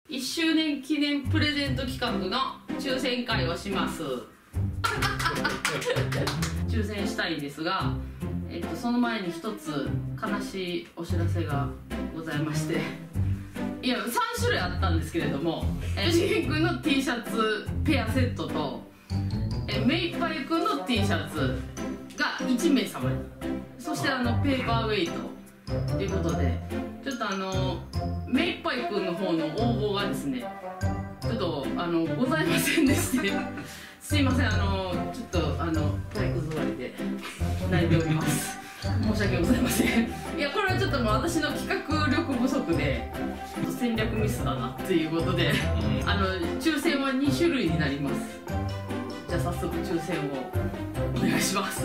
1周年記念プレゼント企画の抽選会をします抽選したいんですが、その前に一つ悲しいお知らせがございまして、いや3種類あったんですけれども、しげんくんの T シャツペアセットとめいっぱいくんの T シャツが1名様に、そしてペーパーウェイトということで、ちょっとめいっぱいくんの方の応募がですね、ちょっとございませんでしてすいません、ちょっと体育座りで泣いております申し訳ございません。いやこれはちょっともう私の企画力不足で戦略ミスだなっていうことで抽選は2種類になります。じゃあ早速抽選をお願いします。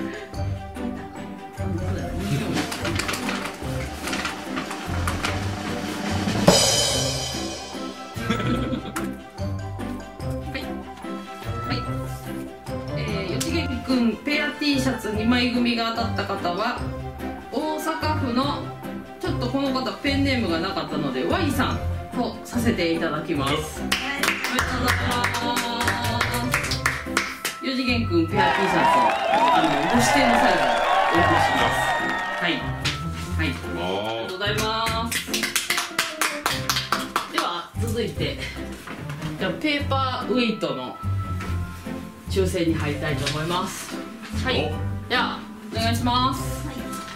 くんペア T シャツ2枚組が当たった方は大阪府の、ちょっとこの方ペンネームがなかったので Y さんとさせていただきます。おめでとうございます。4次元くんペア T シャツご指定の際にお送りします。はいはい、ありがとうございます。では続いて、じゃあペーパーウェイトの抽選に入りたいと思います。はい、ではお願いします。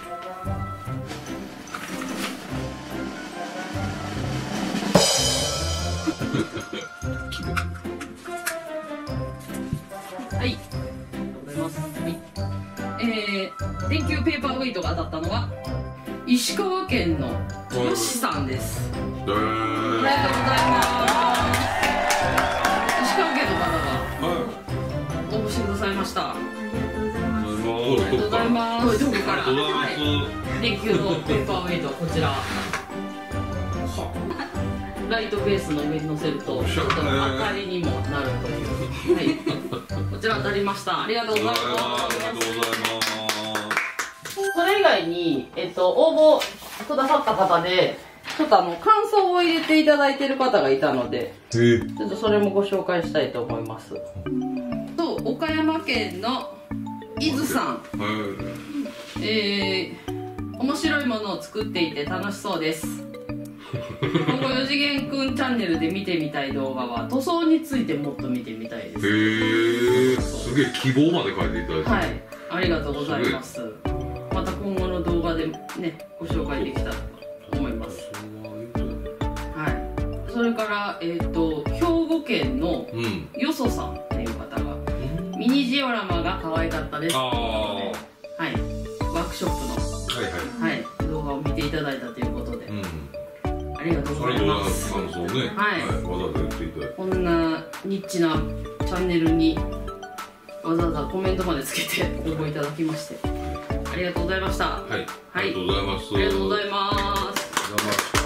はい、ありがとうございます。はい、電球ペーパーウェイトが当たったのは石川県のよしさんです。ありがとうございます。石川県の方が応募してくださいました。ありがとうございます。どこから？電球のペーパーウェイトはこちら。ライトベースの上に乗せるとちょっと明かりにもなるという、はい、こちら当たりました。ありがとうございます。それ以外に応募くださった方でちょっと感想を入れていただいている方がいたので、ちょっとそれもご紹介したいと思います。岡山県の伊豆さん、面白いものを作っていて楽しそうです。今後4次元くんチャンネルで見てみたい動画は塗装についてもっと見てみたいです。 へえ、すげえ希望まで書いていただいて、 はい、ありがとうございます。また今後の動画でねご紹介できたらと思います。はい、それから兵庫県のよそさんっていう方が、ミニジオラマが可愛かったです。はい、ワークショップの、はい、動画を見ていただいたということで、ありがとうございます。 感想ね、はい、わざわざ言っていただいて、 こんなニッチなチャンネルにわざわざコメントまでつけて応募いただきましてありがとうございました。はい、ありがとうございます。ありがとうございます。